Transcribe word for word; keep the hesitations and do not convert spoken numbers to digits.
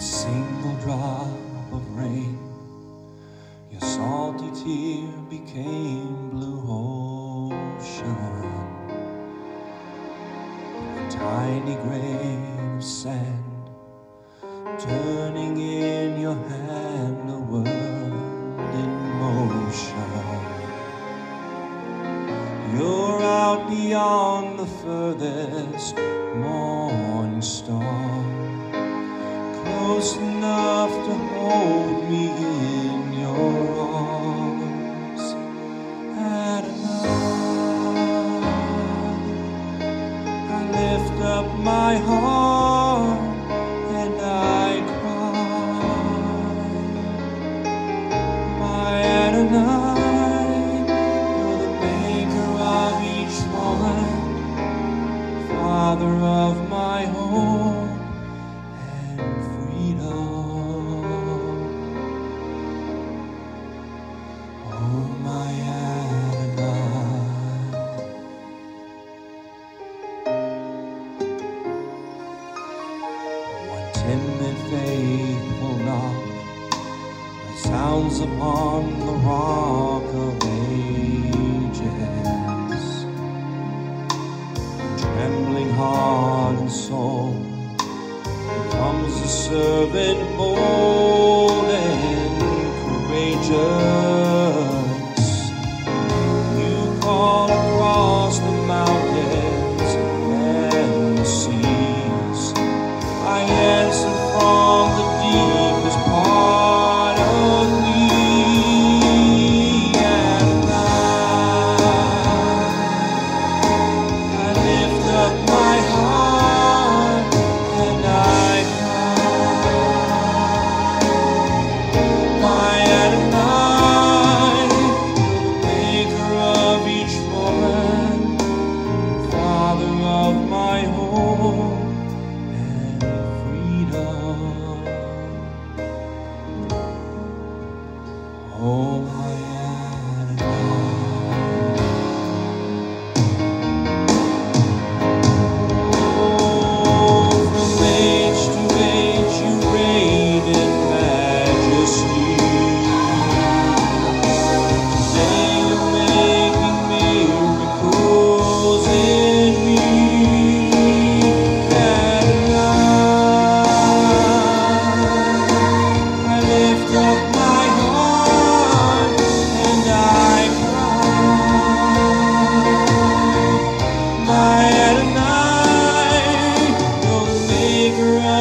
single drop of rain, your salty tear became blue ocean. A tiny grain of sand, turning in your hand a world in motion. You're out beyond the furthest morning star, close enough to hold me in your arms. Adonai, I lift up my heart and I cry. My Adonai, you're the maker of each woman, Father of my hope and freedom. Oh, my Adonai. One timid, faithful knock resounds upon the rock of ages. Trembling heart and soul becomes a servant bold and courageous. You call across the mountains and the seas. I answer from the deepest part of me. Adonai, I lift up my heart and I my Adonai, the maker of each woman, Father of my hope and freedom. Oh, my Adonai. Oh, from age to age you reign in majesty. Today you're making miracles in me. Adonai, I lift up my heart and I cry. My Adonai, you're the maker of